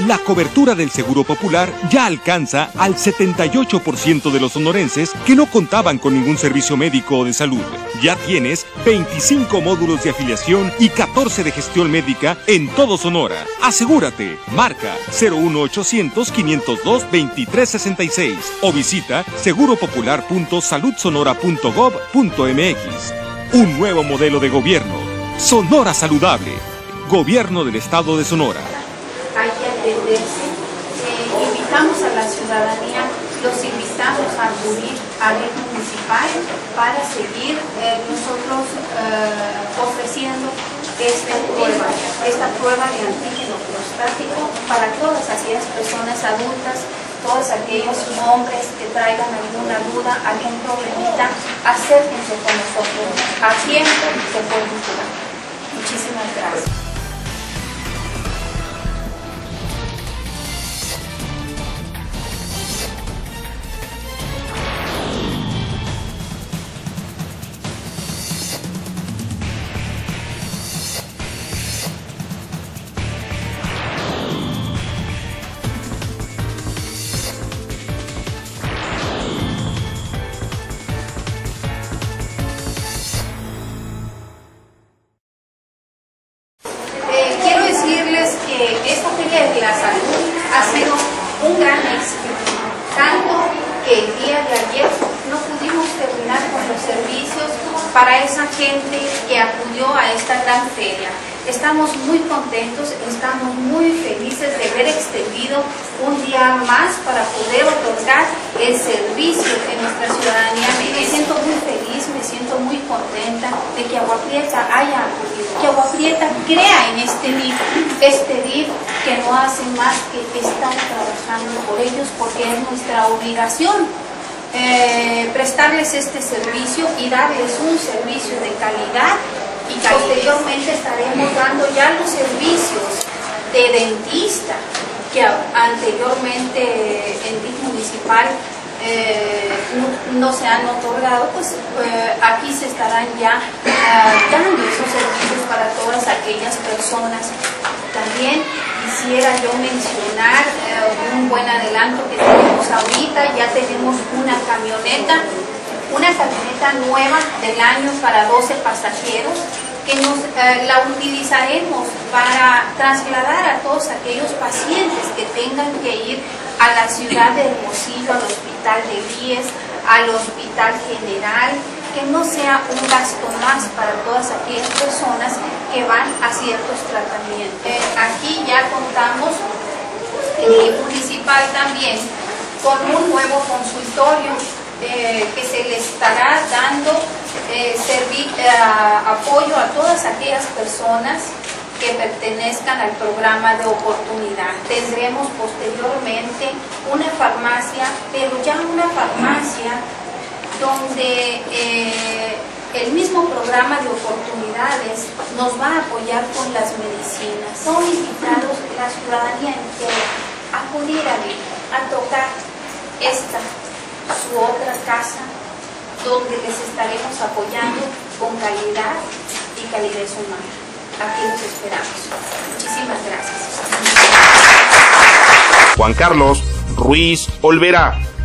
La cobertura del Seguro Popular ya alcanza al 78% de los sonorenses que no contaban con ningún servicio médico o de salud. Ya tienes 25 módulos de afiliación y 14 de gestión médica en todo Sonora. Asegúrate, marca 01800 502 2366 o visita seguropopular.saludsonora.gov.mx. Un nuevo modelo de gobierno. Sonora Saludable. Gobierno del Estado de Sonora. Hay que atenderse. Invitamos a la ciudadanía, los invitamos a acudir a la municipal para seguir nosotros ofreciendo esta prueba de antígeno prostático para todas aquellas personas adultas, todos aquellos hombres que traigan alguna duda, algún problemita, acérquense con nosotros. A tiempo se pueden curar. Muchísimas gracias. Esta Feria de la Salud ha sido un gran éxito, tanto que el día de ayer no pudimos terminar con los servicios para esa gente que acudió a esta gran feria. Estamos muy contentos, estamos muy felices de haber extendido un día más para poder otorgar el servicio que nuestra ciudadanía merece. Me siento muy feliz, me siento muy contenta de que Agua Prieta haya acudido, que Agua Prieta crea en este DIF que no hace más que estar trabajando por ellos, porque es nuestra obligación prestarles este servicio y darles un servicio de calidad. Y posteriormente estaremos dando ya los servicios de dentista que anteriormente en DIF municipal no se han otorgado, pues aquí se estarán ya dando esos servicios para todas aquellas personas. También quisiera yo mencionar un buen adelanto que tenemos ahorita. Ya tenemos una camioneta nueva del año para 12 pasajeros que la utilizaremos para trasladar a todos aquellos pacientes que tengan que ir a la ciudad de Hermosillo, al hospital de Víes, al hospital general, que no sea un gasto más para todas aquellas personas que van a ciertos tratamientos. Aquí ya contamos en el municipal también con un nuevo consultorio que se le estará dando apoyo a todas aquellas personas que pertenezcan al programa de oportunidad. Tendremos posteriormente una farmacia, pero ya una farmacia donde el mismo programa de oportunidades nos va a apoyar con las medicinas. Son invitados la ciudadanía entera a acudir a tocar su otra casa, donde les estaremos apoyando con calidad y calidez humana. Aquí los esperamos. Muchísimas gracias. Juan Carlos Ruiz Olvera.